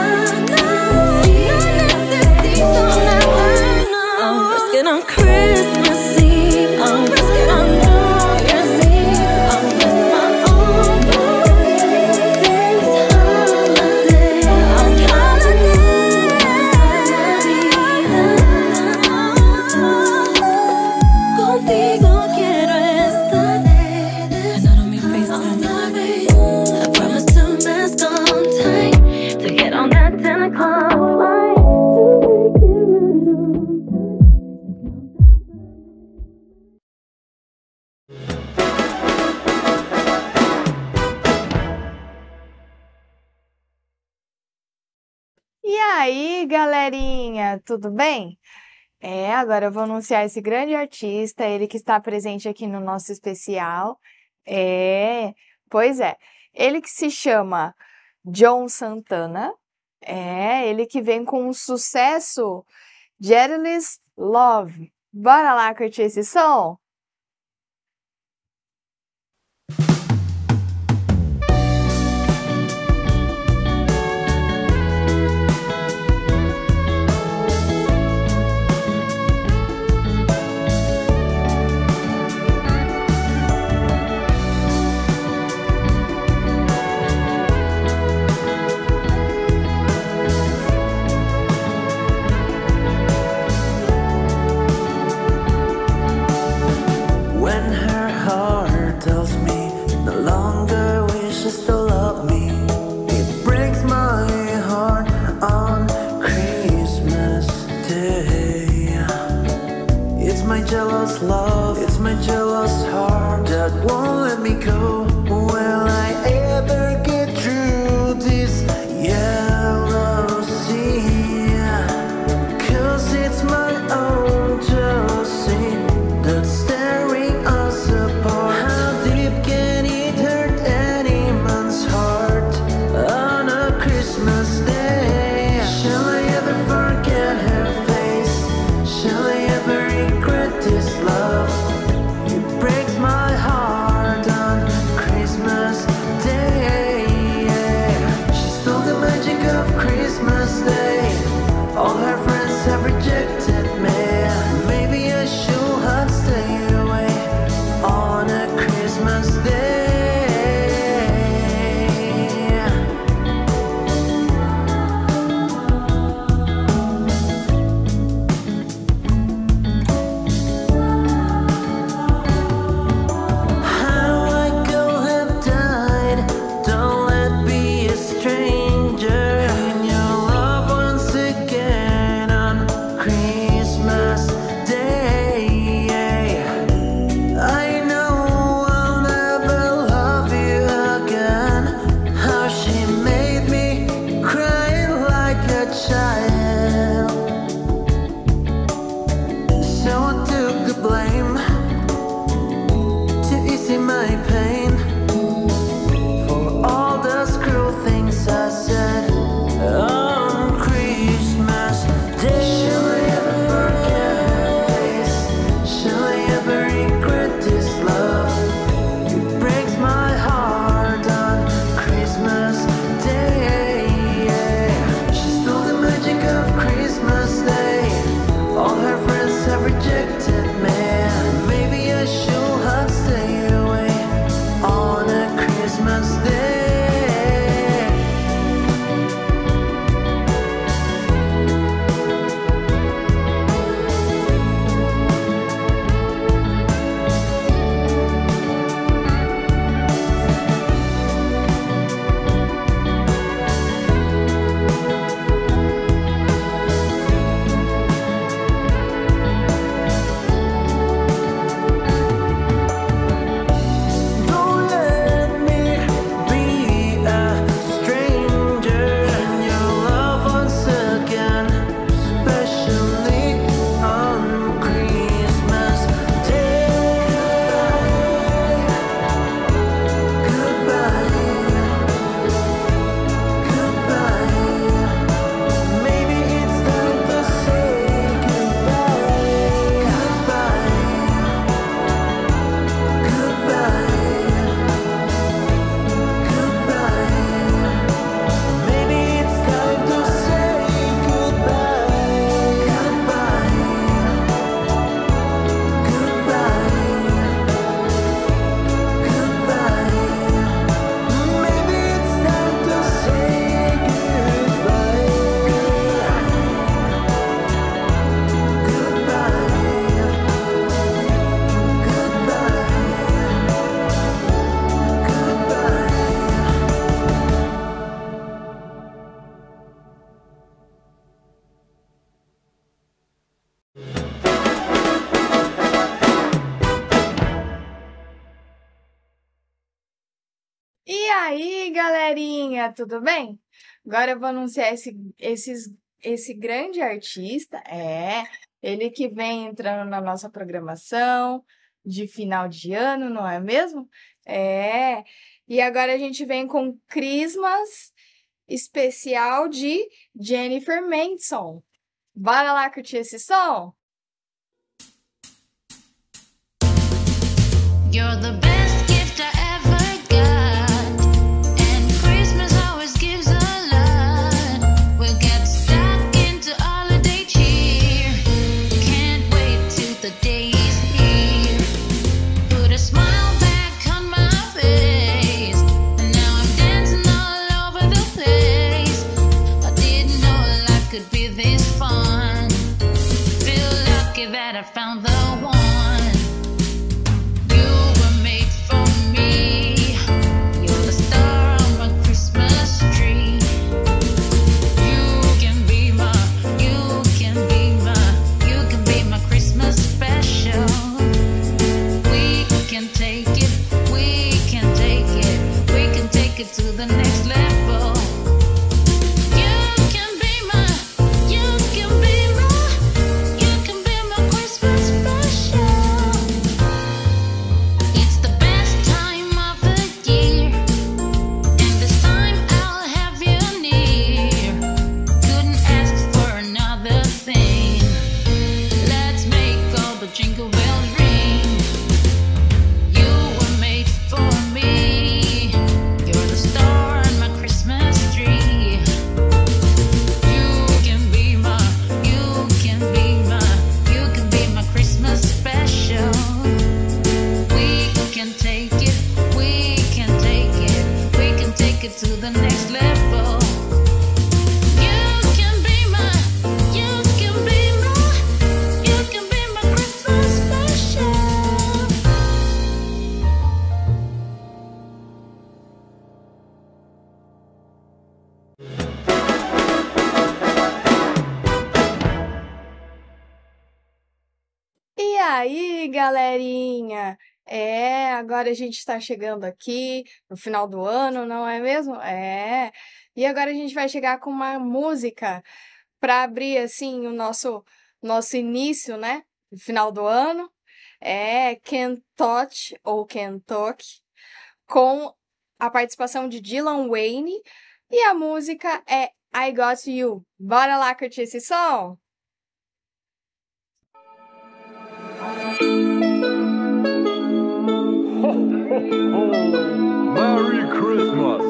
necesito nada. I'll risk it on Christmas Eve. I'll risk it on New Year's Eve. I'll risk my all for this holiday. I'll contigo quiero estar. And I don't mean FaceTime. I promise to mask on tight, to get on that ten o'clock flight, to make it right on E aí, galerinha, tudo bem? É, agora eu vou anunciar esse grande artista, ele que está presente aqui no nosso especial. É, pois é, ele que se chama John Santana. É, ele que vem com um sucesso, Jealous Love. Bora lá curtir esse som? aí, galerinha, tudo bem? Agora eu vou anunciar esse, esses, esse grande artista, é, ele que vem entrando na nossa programação de final de ano, não é mesmo? É, e agora a gente vem com Christmas especial de Jennifer Manson. Bora lá curtir esse som? You're the best gift I ever got, and Christmas always gives a lot. We'll get stuck into holiday cheer. Can't wait till the day is here. Put a smile back on my face, and now I'm dancing all over the place. I didn't know life could be this fun. Feel lucky that I found the one. To the next level. You can be my, you can be my, you can be my Christmas special. It's the best time of the year, and this time I'll have you near. Couldn't ask for another thing. Let's make all the jingle bells ring. You were made for me. To the next level. You can be my, you can be my, you can be my Christmas special. E aí, galerinha? É, agora a gente está chegando aqui no final do ano, não é mesmo? É. E agora a gente vai chegar com uma música para abrir assim o nosso nosso início, né? No final do ano. É Can't Touch ou Can't Talk, com a participação de Dylan Wayne, e a música é I Got You. Bora lá curtir esse som? Merry Christmas!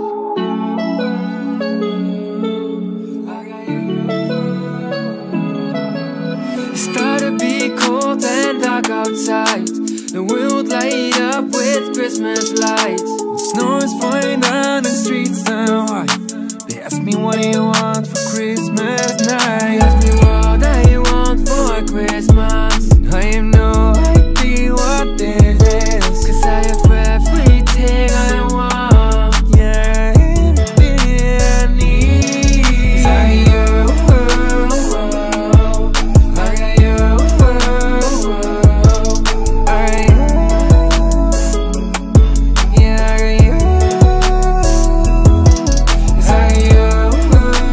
Started to be cold and dark outside. The world light up with Christmas lights. The snow is falling down the streets now. They ask me what do you want for Christmas night. They ask me what I want for Christmas, and I have no idea what this is, 'cause I have everything I want, yeah, everything I need. I got you, I got you, I yeah, I got you, I got you.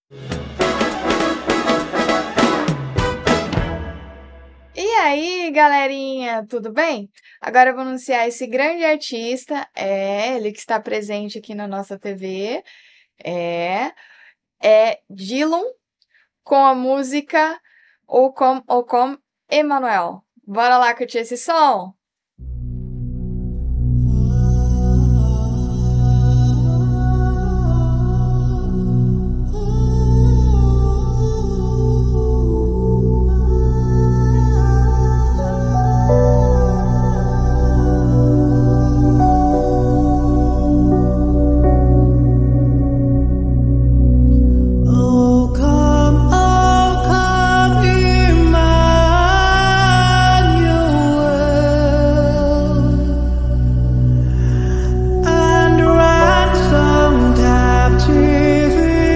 E aí, galerinha, tudo bem? Agora eu vou anunciar esse grande artista, é ele que está presente aqui na nossa T V, é, é Dillon, com a música O Com, O Com Emmanuel. Bora lá curtir esse som? Oh, come, oh, come, Emmanuel, and ransom captive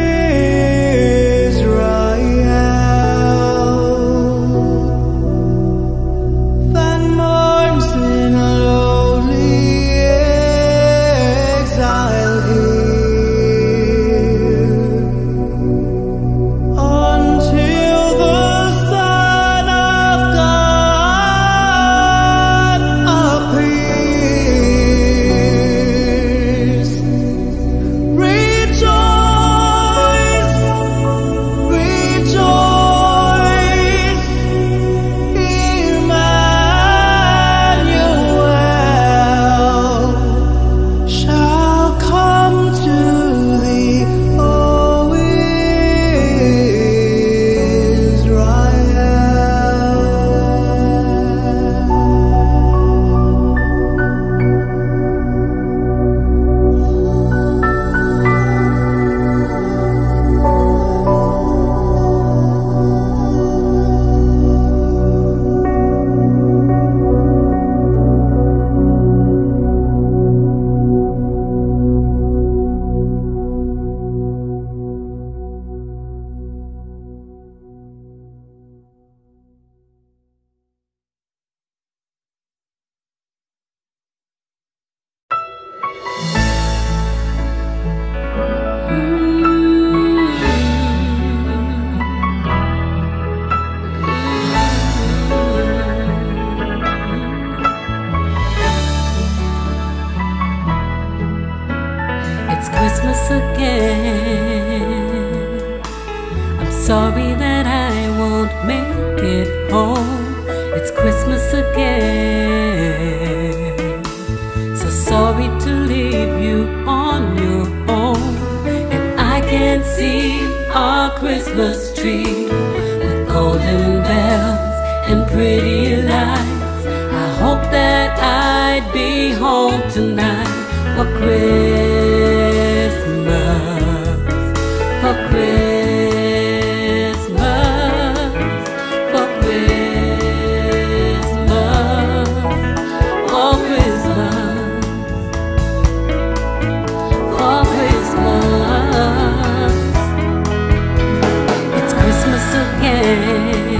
Israel, that mourns in lonely exile here, until the Son of God appears. Rejoice, rejoice, Emmanuel shall come to thee, O It's Christmas again. I'm sorry that I won't make it home. It's Christmas again. So sorry to leave you on your own. And I can see our Christmas tree with golden bells and pretty lights. I hope that I'd be home tonight for Christmas, for Christmas, for Christmas, for Christmas, for Christmas. It's Christmas again.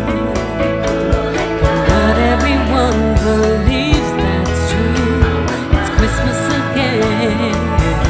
Not everyone believes that's true. It's Christmas again.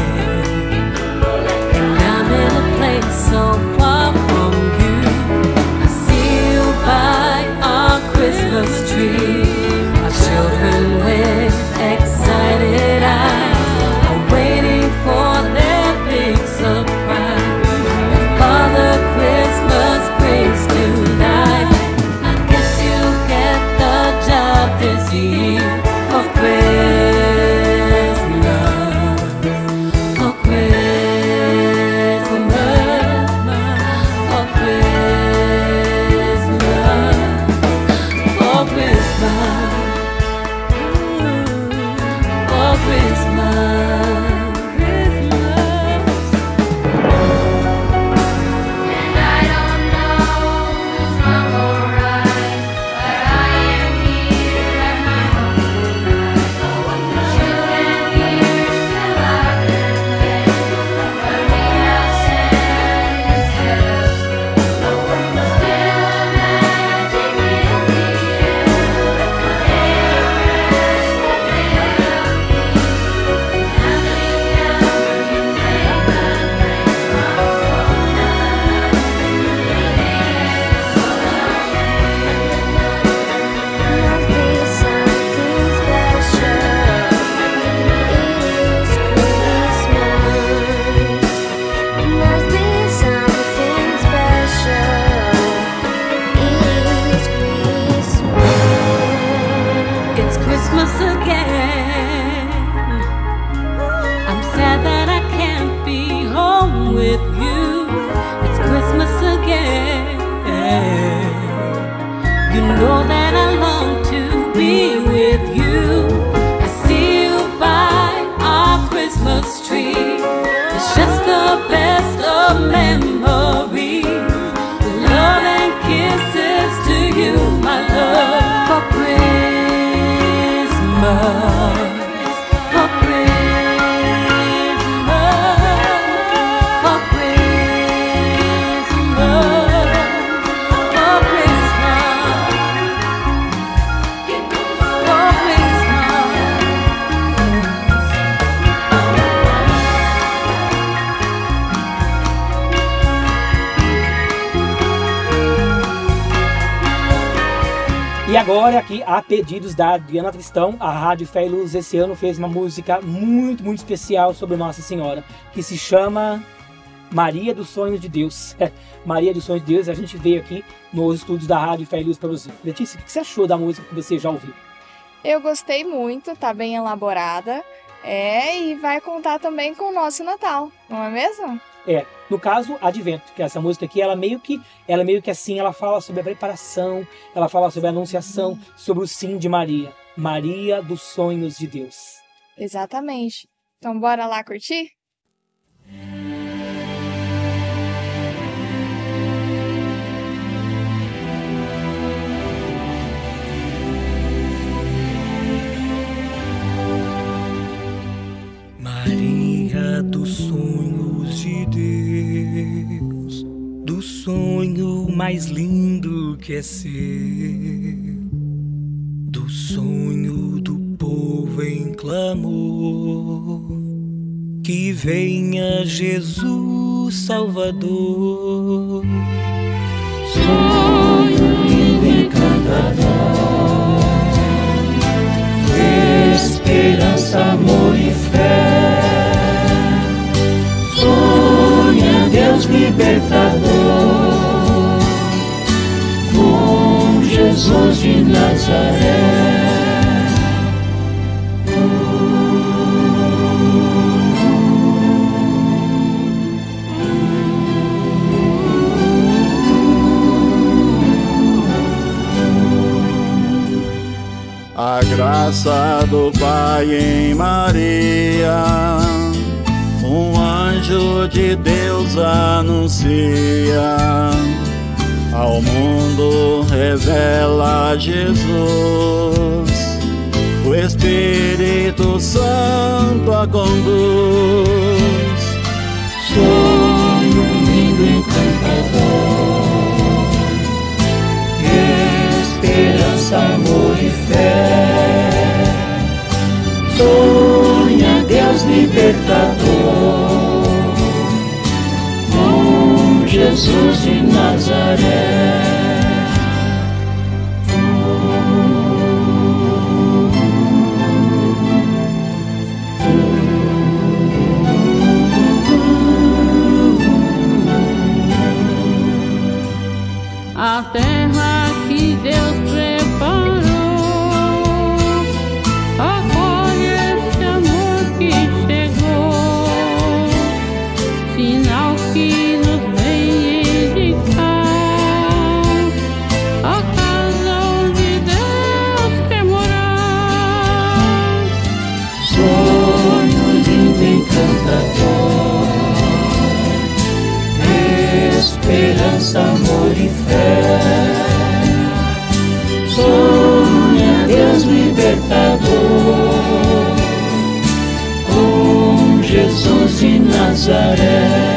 with you. It's Christmas again. You know that I long to be with you. I see you by our Christmas tree. It's just the best of memories. Love and kisses to you, my love, for Christmas. For Christmas, for Christmas, for Christmas, for E agora aqui, a pedidos da Adriana Tristão, a Rádio Fé e Luz esse ano fez uma música muito, muito especial sobre Nossa Senhora, que se chama Maria dos Sonhos de Deus. Maria dos Sonhos de Deus, a gente veio aqui nos estúdios da Rádio Fé e Luz para você. Letícia, o que você achou da música que você já ouviu? Eu gostei muito, tá bem elaborada. É, e vai contar também com o nosso Natal, não é mesmo? É, no caso, Advento, que essa música aqui, ela meio que, ela meio que assim, ela fala sobre a preparação, ela fala sobre a anunciação, sobre o sim de Maria. Maria dos Sonhos de Deus. Exatamente. Então bora lá curtir? Maria dos sonhos de Deus, do sonho mais lindo que é ser, do sonho do povo em clamor, que venha Jesus Salvador. Sonho lindo encantador, esperança, amor e fé. Sonha Deus libertador, com Jesus de Nazaré. A graça do Pai em Maria, um anjo de Deus anuncia, ao mundo revela Jesus, o Espírito Santo a conduz. Sonho lindo encantador, esperança, amor e fé. Sonha Deus libertador, com Jesus de Nazaré. A terra que Deus preparou, acolhe esse amor que chegou, sinal que nos vem indicar a casa onde Deus quer morar. Sonho lindo encantador, esperança, amor e fé. Sonha Deus libertador, com Jesus de Nazaré.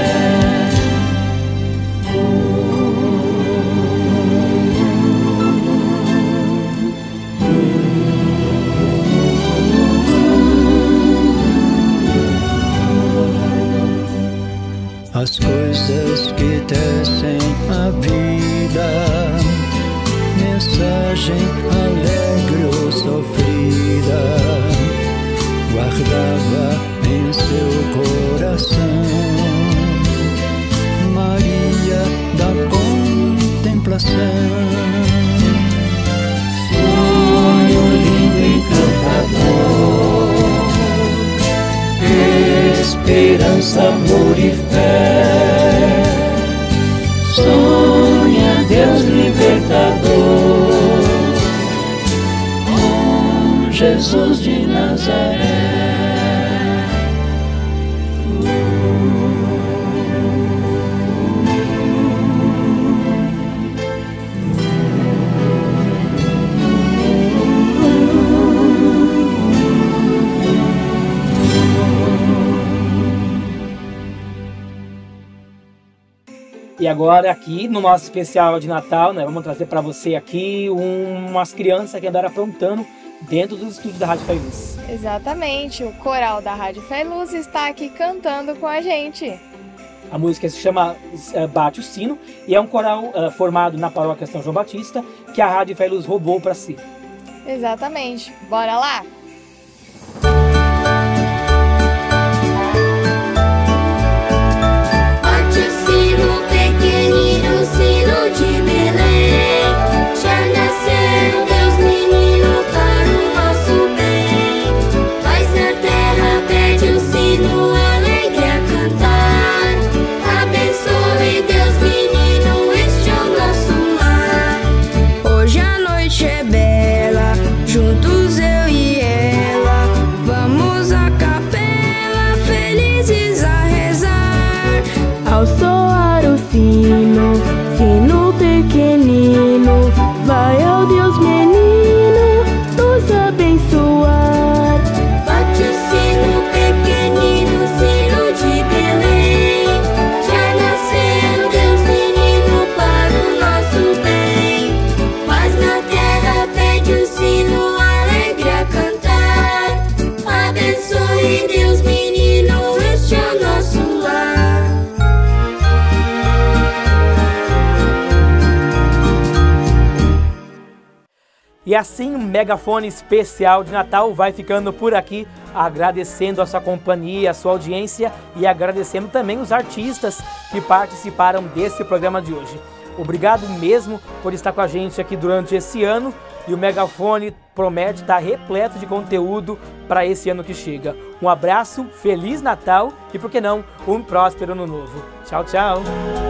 As coisas que tecem a vida, mensagem alegre ou sofrida, guardava em seu coração. Maria da contemplação. Sonho lindo encantador, esperança, amor e fé. Jesus de Nazaré. E agora aqui no nosso especial de Natal, né, vamos trazer para você aqui um, umas crianças que andaram aprontando dentro dos estúdios da Rádio Fé e Luz. Exatamente, o coral da Rádio Fé e Luz está aqui cantando com a gente. A música se chama uh, Bate o Sino e é um coral uh, formado na paróquia São João Batista que a Rádio Fé e Luz roubou para si. Exatamente, bora lá? Pequenino sino de Belém, já nasceu Deus menino para o nosso bem. Paz na terra pede o sino alegre a cantar. Abençoe Deus menino, este é o nosso lar. Hoje a noite é bela, juntos eu e ela, vamos à capela felizes a rezar. Ao soar o sino, sino pequenino, vai ao Deus menino nos abençoar. Bate o sino pequenino, sino de Belém, já nasceu Deus menino para o nosso bem. Paz na terra pede o sino alegre a cantar. Abençoe Deus menino, este é o nosso lar. E assim, um megafone especial de Natal vai ficando por aqui, agradecendo a sua companhia, a sua audiência e agradecendo também os artistas que participaram desse programa de hoje. Obrigado mesmo por estar com a gente aqui durante esse ano e o megafone promete estar repleto de conteúdo para esse ano que chega. Um abraço, Feliz Natal e, por que não, um próspero Ano Novo. Tchau, tchau!